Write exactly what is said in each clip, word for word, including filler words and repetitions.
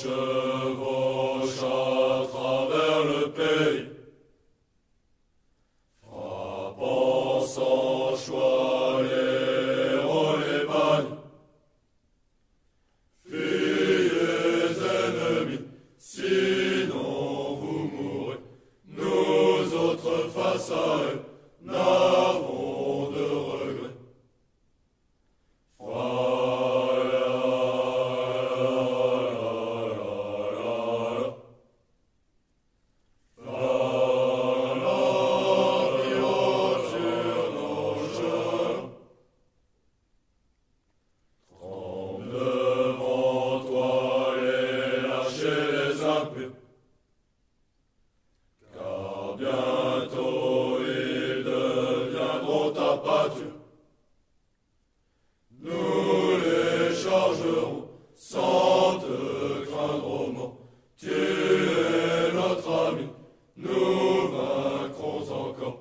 chevauche à travers le pays, frappant sans choix les héros, les bagnes. Fuyez ennemis, sinon vous mourrez. Nous autres face à eux n'avons de regrets. Car bientôt ils deviendront ta pâture. Nous les chargerons sans te craindre au mort. Tu es notre ami, nous vaincrons encore.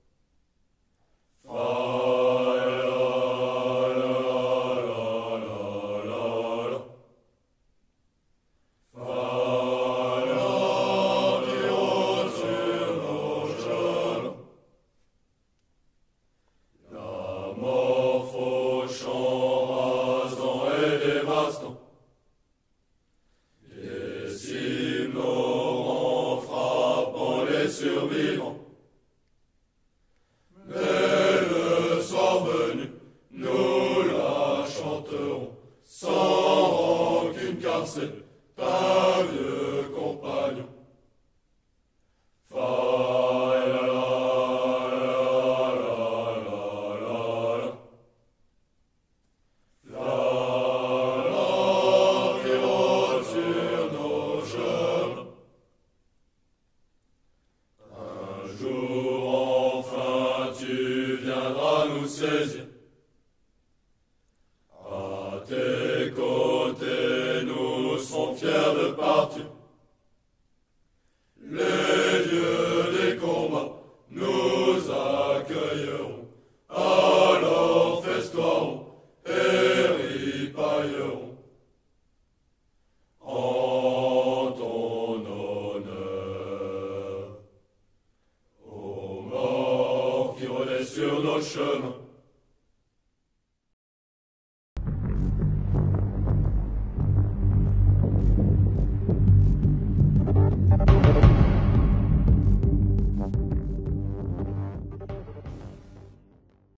Survivants. Mais le soir venu, nous la chanterons sans rancune, car c'est un vieux compagnon. Nous saisir. À tes côtés, nous serons fiers de